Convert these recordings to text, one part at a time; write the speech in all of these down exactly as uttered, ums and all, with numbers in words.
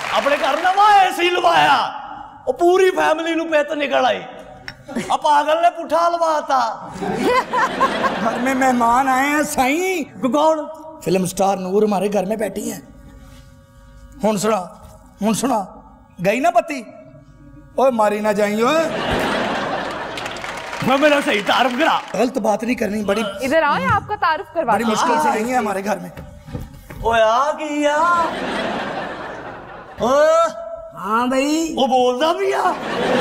अपने घर नवा एसी लवाया, वो पूरी फैमिली नु पेत निकल आई। अब पागल ने पुठा लवाता। घर में मेहमान आए हैं साईं। कौन? फिल्म स्टार नूर हमारे घर में बैठी है। हुन सुना, हुन सुना, गई ना पति? ओए मारी ना जाइयो। मैं मेरा सही तारुफ करा। गलत बात नहीं करनी। बड़ी इधर आओ, आपका तारुफ करवा। बड़ी मुश्किल से आई है हमारे घर में। ओए आ गया। ओ हाँ भाई, वो बोलता भी आ।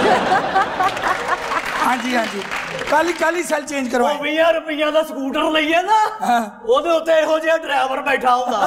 हाँ जी हाँ जी, काली काली सेल चेंज करवाओ। बीस रुपया का स्कूटर लईए ना, ओदे उत्ते इहो जिहा ड्राइवर बैठा होता।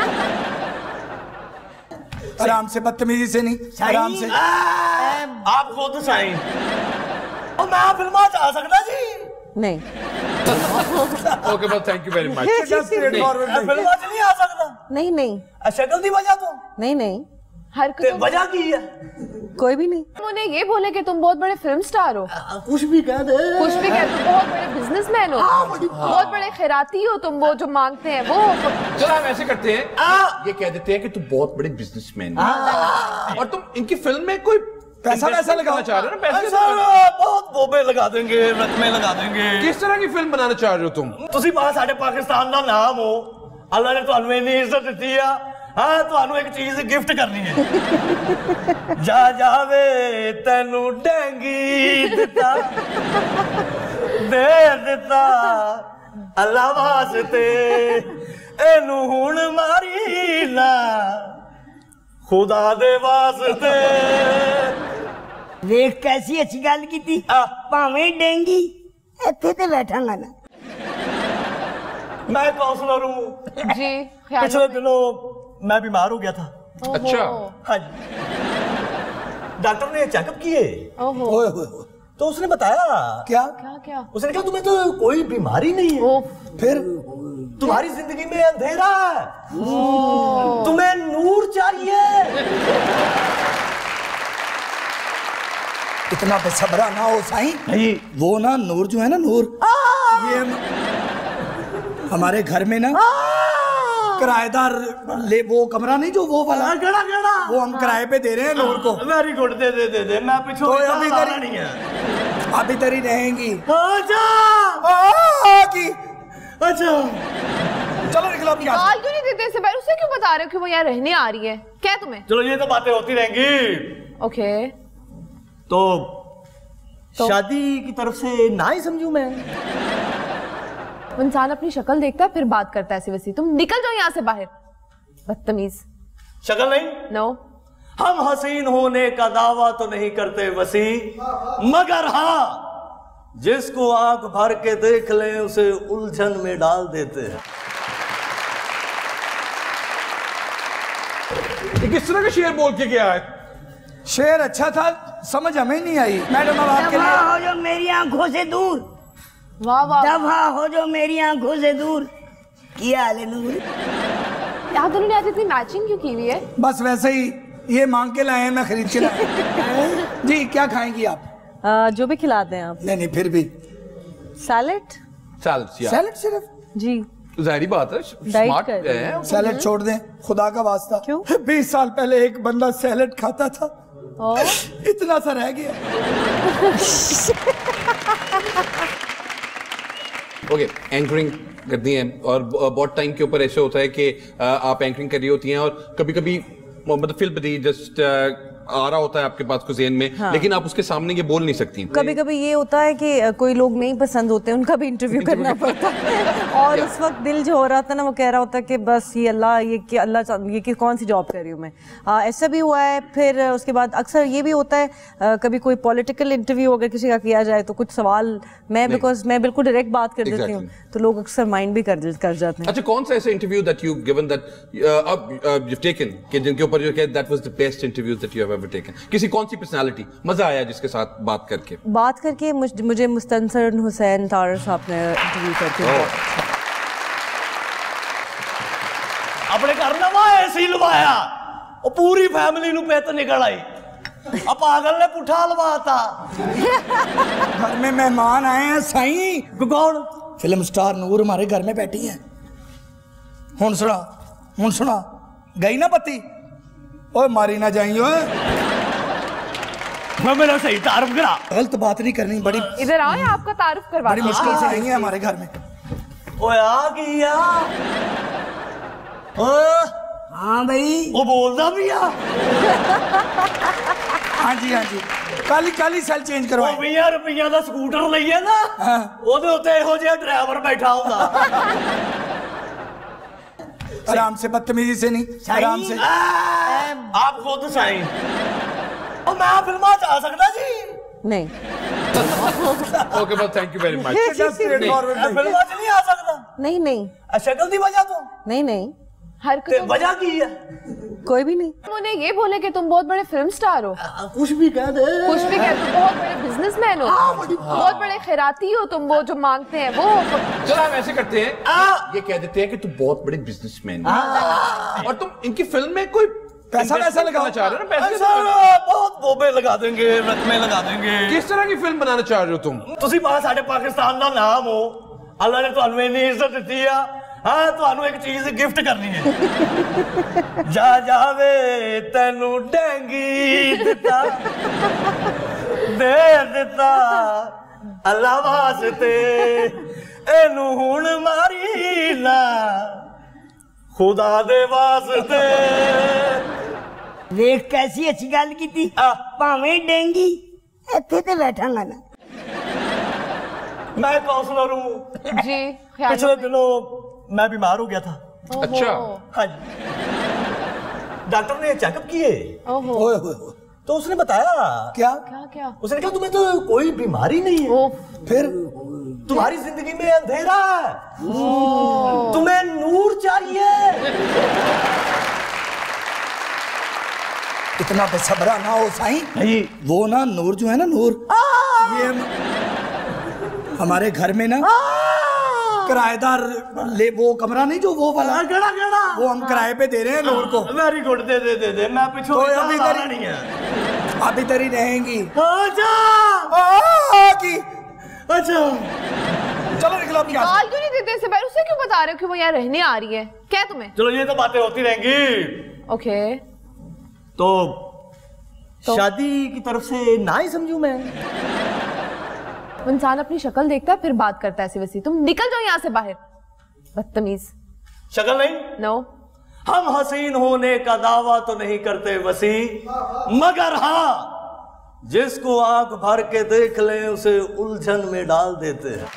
आराम से, बदतमीजी से नहीं, आराम से। आप खुद साईं। और मैं फिल्मा जा सकता जी? नहीं। ओके बस, थैंक यू वेरी मच। फिल्मा च नहीं आ सकता? नहीं नहीं। शक्ल दी वजह तो? नहीं नहीं। हरकत वजह की है? कोई भी नहीं। उन्हें ये बोले कि तुम बहुत बड़े फिल्म स्टार हो। कुछ भी कह दे, कुछ भी कह दे, बहुत बड़े बिजनेसमैन हो, बहुत बड़े खैराती हो तुम, वो जो मांगते हैं वो। चलो हम ऐसे करते हैं, ये कह देते हैं कि तुम बहुत बड़े बिजनेसमैन हो और तुम इनकी फिल्म में कोई पैसा वैसा लगाना चाह रहे हो ना? पैसे बहुत बोबे लगा देंगे, रकमें लगा देंगे। किस तरह की फिल्म बनाना चाह रहे हो तुम? तुसी बाहर साडे पाकिस्तान का नाम हो, अल्लाह ने तुहानू इन्नी इज्जत दी है। हाँ, तुहानू एक चीज गिफ्ट करनी है। जा जावे तेनू डेंगी दिता, दे दिता अल्लाह वास्ते, एनू हुण मारी ना खुदा दे वास्ते। देख कैसी अच्छी गल की थी। भावें डेंगी इत्थे ते बैठांगा ना। मैं काउंसलर हूँ जी। पिछले दिनों मैं बीमार हो गया था। अच्छा। हाँ जी, डॉक्टर ने चेकअप किए तो उसने बताया क्या क्या क्या? उसने कहा तुम्हें तो कोई बीमारी नहीं है, फिर तुम्हारी जिंदगी में अंधेरा है, तुम्हें नूर चाहिए। इतना बेसब्रा ना हो साईं। वो ना नूर जो है ना, नूर ये हमारे घर में ना किराएदार ले, वो कमरा नहीं जो वो वाला गड़ा गड़ा, वो हम किराए पे दे रहे हैं नूर को। वेरी गुड, दे दे दे दे। मैं पीछे तो अभी इधर तरी नहीं है, अभी तरी रहेंगी। अच्छा की अच्छा, चलो निकलो अब यहाँ क्यों नहीं देते इसे? उसे क्यों बता रहे हो कि वो यहाँ रहने आ रही है? क्या तुम्हें? चलो ये तो बातें होती रहेंगी। ओके तो, तो शादी की तरफ से ना ही समझू मैं। इंसान अपनी शक्ल देखता है फिर बात करता है ऐसी वैसी। तुम निकल जाओ यहाँ से बाहर, बदतमीज। शक्ल नहीं? नो। हम हसीन होने का दावा तो नहीं करते वसी, मगर हाँ जिसको आंख भर के देख ले उसे उलझन में डाल देते हैं। ये किस तरह का शेर बोल के गया है? शेर अच्छा था, समझ हमें नहीं आई। मैडम अब आपके लिए हो जो मेरी आंखों से दूर, वाह वाह, दफा हो जो मेरी आंखों से दूर। क्या हाल है नूर? यहाँ दोनों ने आज इतनी मैचिंग क्यों की हुई है? बस वैसे ही, ये मांग के लाए हैं, मैं खरीद के लाया। जी क्या खाएंगी आप? आ, जो भी खिला दें आप। नहीं नहीं फिर भी सैलेड। सैलेड सैलेड सिर्फ? जी जाहिर बात है, स्मार्ट है। सैलेड छोड़ दें, खुदा का वास्ता। क्यों? बीस साल पहले एक बंदा सैलेड खाता था, और इतना सा रह गया। ओके, एंकरिंग करनी है और बहुत टाइम के ऊपर ऐसे होता है कि आप एंकरिंग कर रही होती हैं और कभी कभी मतलब फिल बदी जस्ट आ रहा होता है आपके पास कुछ ज़हन में, हाँ। लेकिन आप उसके सामने ये बोल नहीं सकती। कभी कभी ये होता है कि कोई लोग नहीं पसंद होते, उनका भी इंटरव्यू करना पड़ता है और उस वक्त दिल जो हो रहा था ना, वो कह रहा होता है कि बस ये अल्लाह, ये कि अल्लाह ये कि कौन सी जॉब कर रही हूँ मैं। आ, ऐसा भी हुआ है। फिर उसके बाद अक्सर ये भी होता है, आ, कभी कोई पॉलिटिकल इंटरव्यू अगर किसी का किया जाए तो कुछ सवाल मैं बिकॉज मैं बिल्कुल डायरेक्ट बात कर देती हूँ तो लोग अक्सर माइंड भी कर कर जाते हैं। अच्छा, कौन सा ऐसा interview that you given that you taken कि जिनके ऊपर जो है that was the best interview that you have ever taken? किसी कौन सी पर्सनालिटी मजा आया जिसके साथ बात करके? बात करके मुझ, मुझे मुस्तनसर हुसैन तारर साहब ने इंटरव्यू करके अपने घर नवा एसी लवाया, वो पूरी फैमिली नु पेत निकल आई। अब पागल ने पुठा लवाता। घर में मेहमान आए हैं साईं। कौन? फिल्म स्टार नूर हमारे घर में बैठी है। हुन सुना, हुन सुना, गई ना पति? ओए मारी ना जाइए ओए। मैं मेरा सही तारुफ करा। गलत बात नहीं करनी, बड़ी इधर आओ या आपका तारुफ करवा बड़ी दूं? मुश्किल से आएंगे हमारे घर में। ओए आ गया। ओ हाँ भाई वो बोलदा भी आ। हाँ जी हाँ जी, काली काली सेल चेंज ਉਹ करवाए। ਵੀਹ ਰੁਪਈਆ ਦਾ ਸਕੂਟਰ ਲਈਏ ਨਾ ਹਾਂ। ਉਹਦੇ ਉੱਤੇ ਇਹੋ ਜਿਹਾ ਡਰਾਈਵਰ ਬੈਠਾ ਹੁੰਦਾ। आराम से, बदतमीजी से नहीं, आराम से। ਆਪ ਖੁਦ ਸਾਈਂ। ਉਹ ਮੈਂ ਫਿਲਮਾਂ ਚ ਆ ਸਕਦਾ ਜੀ? नहीं ओके बस थैंक यू वेरी मच। ਮੈਂ ਫਿਲਮਾਂ ਚ ਨਹੀਂ ਆ ਸਕਦਾ? नहीं नहीं ਆ ਸ਼ਕਲ ਦੀ ਵਜ੍ਹਾ ਤੋਂ? नहीं नहीं ਤੇ हरकतों ਵਜ੍ਹਾ ਕੀ ਹੈ? कोई भी नहीं। तुम उन्हें ये बोले कि तुम बहुत बड़े फिल्म स्टार हो, ਕੁਝ ਵੀ ਕਹਿ ਦੇ। कुछ भी कहते हो, बहुत बड़े बिजनेसमैन हो, बहुत बड़े खैराती हो तुम, वो जो मांगते हैं वो। चलो हम ऐसे करते हैं, ये कह देते हैं कि तू बहुत बड़े बिजनेसमैन है और तुम इनकी फिल्म में कोई पैसा वैसा लगाना चाह रहे हो ना? पैसे ऐसा बहुत बोबे लगा देंगे, रकमें लगा देंगे। किस तरह की फिल्म बनाना चाह रहे हो तुम? ਤੁਸੀਂ ਪਾ ਸਾਡੇ ਪਾਕਿਸਤਾਨ ਦਾ ਨਾਮ ਹੋ, ਅੱਲਾ ਨੇ ਤੁਹਾਨੂੰ ਇੰਨੀ ਇੱਜ਼ਤ ਦਿੱਤੀ ਆ। ਹਾਂ ਤੁਹਾਨੂੰ ਇੱਕ ਚੀਜ਼ ਗਿਫਟ ਕਰਨੀ ਹੈ। ਜਾ ਜਾਵੇ ਤੈਨੂੰ ਡੈਂਗੀ ਦਿੱਤਾ ਦੇ ਦਿੱਤਾ ਅੱਲਾ ਵਾਸਤੇ, ਇਹਨੂੰ ਹੁਣ ਮਾਰੀ ਨਾ खुदा दे वास्ते। वेख कैसी अच्छी गल की थी। भावें डेंगी इत्थे ते बैठांगा ना। मैं काउंसलर हूँ। जी पिछले दिनों मैं बीमार हो गया था। अच्छा। हाँ जी, डॉक्टर ने चेकअप किए ओहो ओए होए होए। तो उसने बताया क्या? क्या क्या उसने कहा तुम्हें तो कोई बीमारी नहीं है, ओ फिर तुम्हारी जिंदगी में अंधेरा है, तुम्हें नूर चाहिए। इतना बेसब्रा ना हो साईं। नहीं वो ना नूर जो है ना नूर, ये हमारे घर में ना किराएदार ले, वो कमरा नहीं जो वो वाला, गड़ा गड़ा वो हम किराए पे दे रहे हैं नूर को। वेरी गुड, दे दे दे दे। मैं पिछले तो अभी इधर इधर- नहीं है। आप इधर ही रहेंगी। अच्छा आ, की अच्छा चलो निकलो अब यहाँ से। गाल क्यों नहीं देते इसे? उसे क्यों बता रहे हो कि वो यहाँ रहने आ रही है? क्या तुम्हें? चलो ये तो बातें होती रहेंगी। ओके तो, शादी की तरफ से ना ही समझूं मैं? इंसान अपनी शक्ल देखता है फिर बात करता है ऐसी वैसी। तुम निकल जाओ यहाँ से बाहर, बदतमीज। शक्ल नहीं, नो हम हसीन होने का दावा तो नहीं करते वसी, मगर हाँ जिसको आंख भर के देख ले उसे उलझन में डाल देते हैं।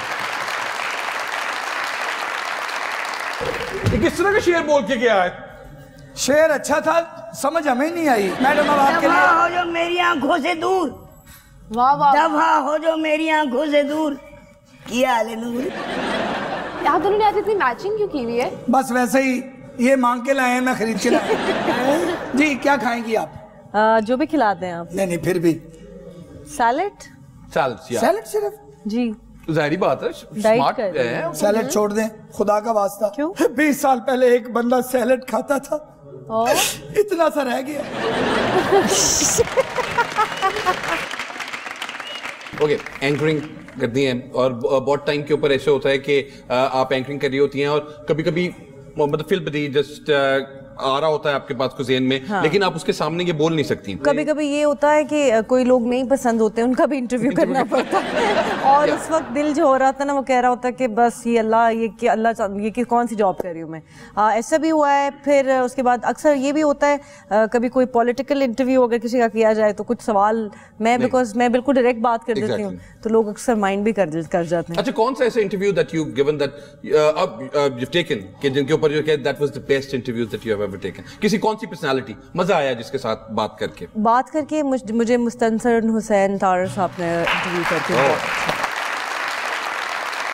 ये किस तरह का शेर बोल के गया है? शेर अच्छा था, समझ हमें नहीं आई। मैडम अब आपके दफा लिए हो जो मेरी आंखों से दूर, वाह वाह। दफा हो जो मेरी आंखों से दूर। क्या हाल है नूर? यहाँ दोनों ने आज इतनी मैचिंग क्यों की हुई है? बस वैसे ही, ये मांग के लाए हैं, मैं खरीद के लाया। जी क्या खाएंगी आप? आ, जो भी खिलाते हैं आप। नहीं नहीं फिर भी सैलेड सैलड यार, सैलेड सिर्फ। जी जाहिर बात है, डाइट स्मार्ट कर रहे हैं। है। सैलेड छोड़ दें खुदा का वास्ता। क्यों? बीस साल पहले एक बंदा सैलेड खाता था, और इतना सा रह गया। ओके, एंकरिंग करती हैं और बहुत टाइम के ऊपर ऐसे होता है कि आप एंकरिंग कर रही होती हैं और कभी कभी मतलब फिल बदी जस्ट आ रहा होता है आपके पास कुछ ज़हन में, हाँ। लेकिन आप उसके सामने ये बोल नहीं सकती। कभी कभी ये होता है कि अ, कोई लोग नहीं पसंद होते, उनका भी इंटरव्यू करना पड़ता है। और उस वक्त दिल जो हो रहा था ना, वो कह रहा होता कि बस ये अल्लाह, ये क्या अल्लाह चा- ये कि कौन सी जॉब कर रही हूँ मैं। आ, ऐसा भी हुआ है। फिर अ, उसके बाद अक्सर ये भी होता है, आ, कभी कोई पॉलिटिकल इंटरव्यू अगर किसी का किया जाए तो कुछ सवाल मैं बिकॉज मैं बिल्कुल डायरेक्ट बात कर देती हूँ, तो लोग अक्सर माइंड भी कर कर जाते हैं। अच्छा, कौन सा ऐसा interview that you given that अब यू टेकन कि जिनके ऊपर जो है that was the best interview that you have ever taken? किसी कौन सी पर्सनालिटी मजा आया जिसके साथ बात करके? बात करके मुझ, मुझे मुस्तनसर हुसैन तारर साहब ने इंटरव्यू करके बहुत अच्छा